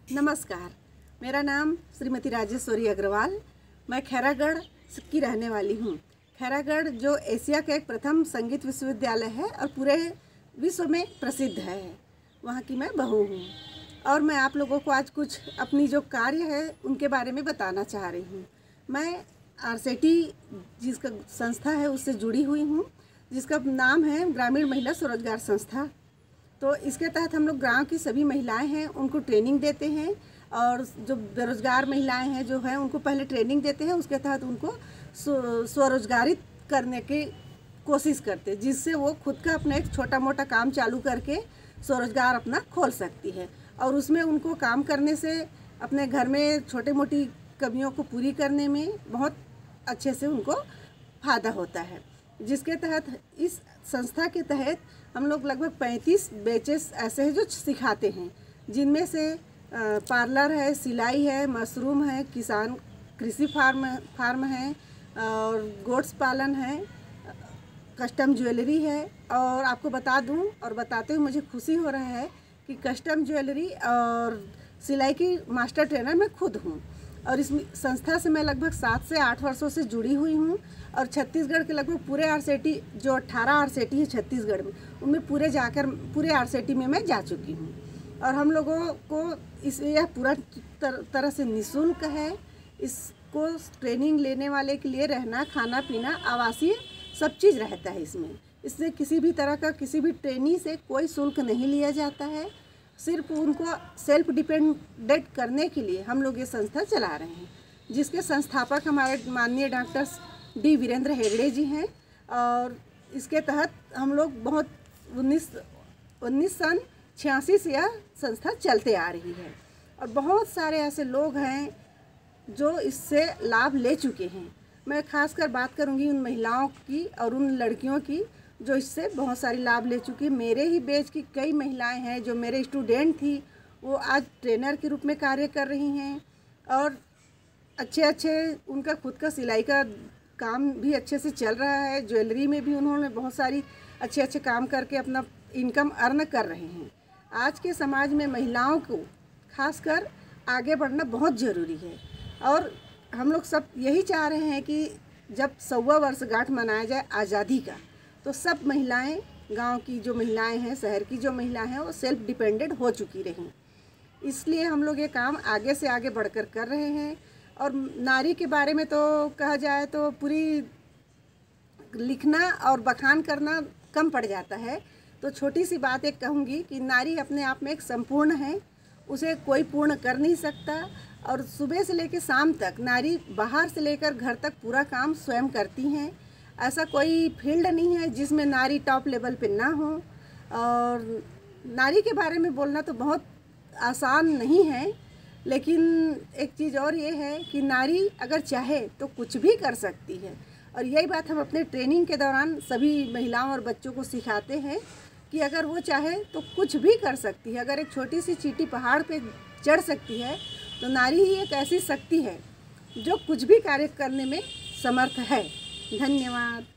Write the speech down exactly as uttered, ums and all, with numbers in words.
नमस्कार, मेरा नाम श्रीमती राजेश्वरी अग्रवाल। मैं खैरागढ़ की रहने वाली हूँ। खैरागढ़ जो एशिया का एक प्रथम संगीत विश्वविद्यालय है और पूरे विश्व में प्रसिद्ध है, वहाँ की मैं बहू हूँ। और मैं आप लोगों को आज कुछ अपनी जो कार्य है उनके बारे में बताना चाह रही हूँ। मैं आरसेटी जिसका संस्था है उससे जुड़ी हुई हूँ, जिसका नाम है ग्रामीण महिला स्वरोजगार संस्था। तो इसके तहत हम लोग गाँव की सभी महिलाएं हैं उनको ट्रेनिंग देते हैं, और जो बेरोजगार महिलाएं हैं जो हैं उनको पहले ट्रेनिंग देते हैं, उसके तहत उनको स्वरोजगारित करने की कोशिश करते हैं, जिससे वो खुद का अपना एक छोटा मोटा काम चालू करके स्वरोजगार अपना खोल सकती है। और उसमें उनको काम करने से अपने घर में छोटी मोटी कमियों को पूरी करने में बहुत अच्छे से उनको फ़ायदा होता है। जिसके तहत इस संस्था के तहत हम लोग लगभग पैंतीस बैचेस ऐसे हैं जो सिखाते हैं, जिनमें से पार्लर है, सिलाई है, मशरूम है, किसान कृषि फार्म फार्म है, और गोट्स पालन है, कस्टम ज्वेलरी है। और आपको बता दूं और बताते हुए मुझे खुशी हो रहा है कि कस्टम ज्वेलरी और सिलाई की मास्टर ट्रेनर मैं खुद हूं, और इस संस्था से मैं लगभग सात से आठ वर्षों से जुड़ी हुई हूँ। और छत्तीसगढ़ के लगभग पूरे आरसेटी जो अट्ठारह आरसेटी है छत्तीसगढ़ में, उनमें पूरे जाकर पूरे आरसेटी में मैं जा चुकी हूँ। और हम लोगों को इस यह पूरा तर, तरह से निःशुल्क है। इसको ट्रेनिंग लेने वाले के लिए रहना, खाना पीना, आवासीय सब चीज़ रहता है इसमें। इससे किसी भी तरह का किसी भी ट्रेनी से कोई शुल्क नहीं लिया जाता है। सिर्फ उनको सेल्फ डिपेंडेंट करने के लिए हम लोग ये संस्था चला रहे हैं, जिसके संस्थापक हमारे माननीय डॉक्टर डी वीरेंद्र हेगड़े जी हैं। और इसके तहत हम लोग बहुत उन्नीस उन्नीस सन छियासी से यह संस्था चलते आ रही है, और बहुत सारे ऐसे लोग हैं जो इससे लाभ ले चुके हैं। मैं खासकर बात करूंगी उन महिलाओं की और उन लड़कियों की जो इससे बहुत सारी लाभ ले चुकी है। मेरे ही बैच की कई महिलाएं हैं जो मेरे स्टूडेंट थी, वो आज ट्रेनर के रूप में कार्य कर रही हैं, और अच्छे अच्छे उनका खुद का सिलाई का काम भी अच्छे से चल रहा है। ज्वेलरी में भी उन्होंने बहुत सारी अच्छे अच्छे काम करके अपना इनकम अर्न कर रहे हैं। आज के समाज में महिलाओं को खासकर आगे बढ़ना बहुत ज़रूरी है, और हम लोग सब यही चाह रहे हैं कि जब सौवा वर्षगांठ मनाया जाए आज़ादी का, तो सब महिलाएं, गांव की जो महिलाएं हैं, शहर की जो महिलाएं हैं, वो सेल्फ डिपेंडेंट हो चुकी रहें। इसलिए हम लोग ये काम आगे से आगे बढ़कर कर रहे हैं। और नारी के बारे में तो कहा जाए तो पूरी लिखना और बखान करना कम पड़ जाता है। तो छोटी सी बात एक कहूँगी कि नारी अपने आप में एक संपूर्ण है, उसे कोई पूर्ण कर नहीं सकता। और सुबह से लेकर शाम तक नारी बाहर से लेकर घर तक पूरा काम स्वयं करती हैं। ऐसा कोई फील्ड नहीं है जिसमें नारी टॉप लेवल पे ना हो। और नारी के बारे में बोलना तो बहुत आसान नहीं है, लेकिन एक चीज़ और ये है कि नारी अगर चाहे तो कुछ भी कर सकती है। और यही बात हम अपने ट्रेनिंग के दौरान सभी महिलाओं और बच्चों को सिखाते हैं कि अगर वो चाहे तो कुछ भी कर सकती है। अगर एक छोटी सी चींटी पहाड़ पे चढ़ सकती है, तो नारी ही एक ऐसी शक्ति है जो कुछ भी कार्य करने में समर्थ है। धन्यवाद।